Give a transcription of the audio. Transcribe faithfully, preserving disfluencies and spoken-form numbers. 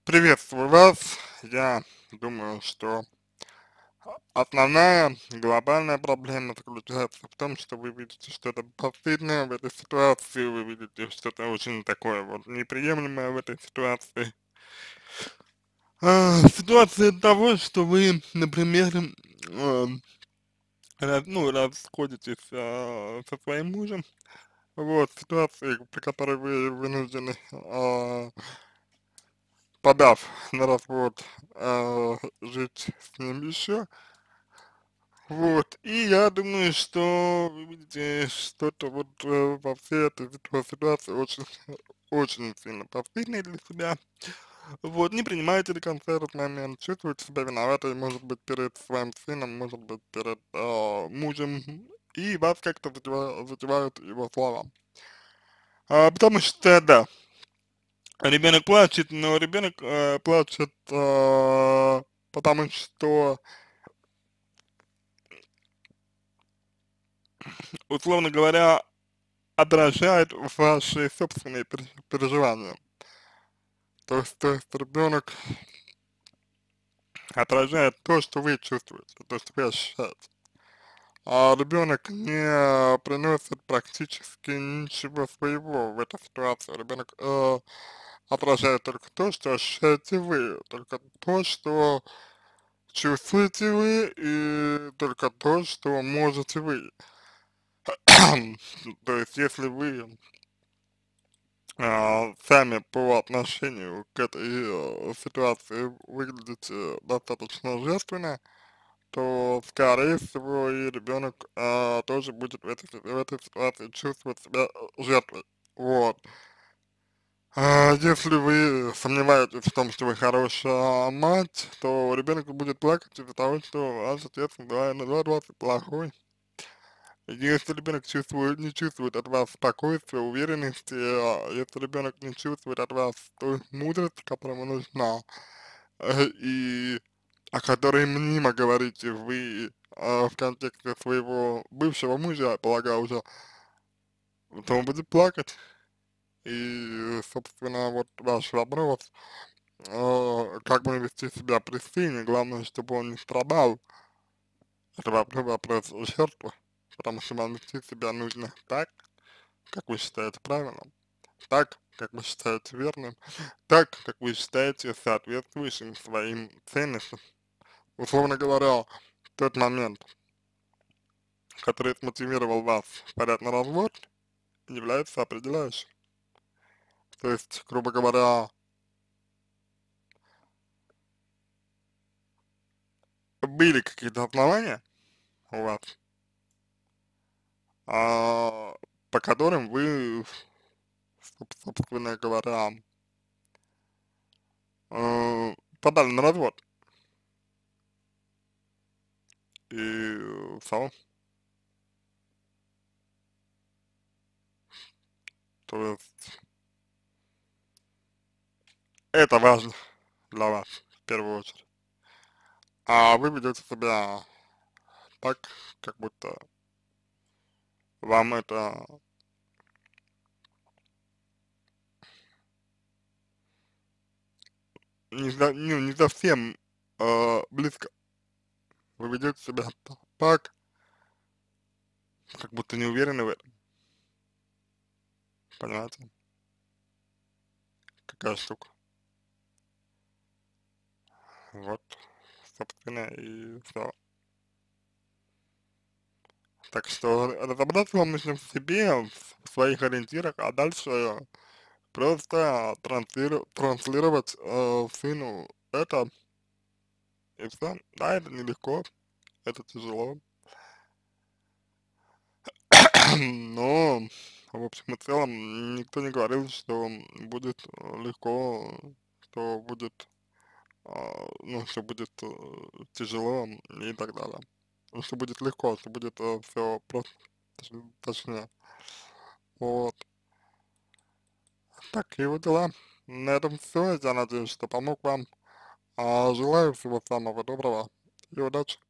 Приветствую вас. Я думаю, что основная глобальная проблема заключается в том, что вы видите что-то постыдное в этой ситуации, вы видите что-то очень такое вот неприемлемое в этой ситуации. А, ситуация того, что вы, например, э, раз- ну, расходитесь а, со своим мужем, вот, ситуации, при которой вы вынуждены, а, подав на развод, а, жить с ним еще. Вот, и я думаю, что вы видите что-то вот э, во всей этой ситу- ситуации очень, очень сильно постыдное для себя. Вот, не принимаете до конца этот момент, чувствуете себя виноватой, может быть, перед своим сыном, может быть, перед э, мужем, и вас как-то задевают, задевают его слова. А, потому что, да, ребенок плачет, но ребенок э, плачет, э, потому что, условно говоря, отражает ваши собственные пере- переживания. То есть, то есть ребенок отражает то, что вы чувствуете, то, что вы ощущаете. А ребенок не приносит практически ничего своего в этой ситуации. Ребенок э, отражает только то, что ощущаете вы, только то, что чувствуете вы, и только то, что можете вы. То есть, если вы а, сами по отношению к этой э, ситуации выглядите достаточно жертвенно, то, скорее всего, и ребенок а, тоже будет в этой, си- в этой ситуации чувствовать себя э, жертвой. Вот. А если вы сомневаетесь в том, что вы хорошая мать, то ребенок будет плакать из-за того, что ваш отец два на два двадцать плохой. Если ребенок чувствует, не чувствует от вас спокойствия, уверенности, а, если ребенок не чувствует от вас той мудрости, которая ему нужна, э, и о которой мнимо говорите вы а, в контексте своего бывшего мужа, я полагаю, уже, то он будет плакать. И, собственно, вот ваш вопрос, э, как бы вести себя при сыне, главное, чтобы он не страдал, это вопрос, вопрос жертвы, потому что вам вести себя нужно так, как вы считаете правильным, так, как вы считаете верным, так, как вы считаете соответствующим своим ценностям. Условно говоря, тот момент, который смотивировал вас подать на развод, является определяющим. То есть, грубо говоря, были какие-то основания у вас, а, по которым вы, соб- собственно говоря, э, подали на развод. И все. То есть, это важно для вас, в первую очередь. А вы ведете себя так, как будто вам это не, за- ну, не совсем э, близко. Вы ведете себя т- так, как будто не уверены в этом. Понимаете? Какая штука. Вот, собственно, и все. Так что разобраться вам нужно в себе, в своих ориентирах, а дальше просто транслиру- транслировать э, сыну это, и все. Да, это нелегко, это тяжело, но в общем и целом никто не говорил, что будет э, легко, что будет, а, ну, что будет э, тяжело и так далее. Ну, что будет легко, что будет все просто, точ- точнее. Вот. Так и вот дела. На этом все. Я надеюсь, что помог вам. А, желаю всего самого доброго и удачи.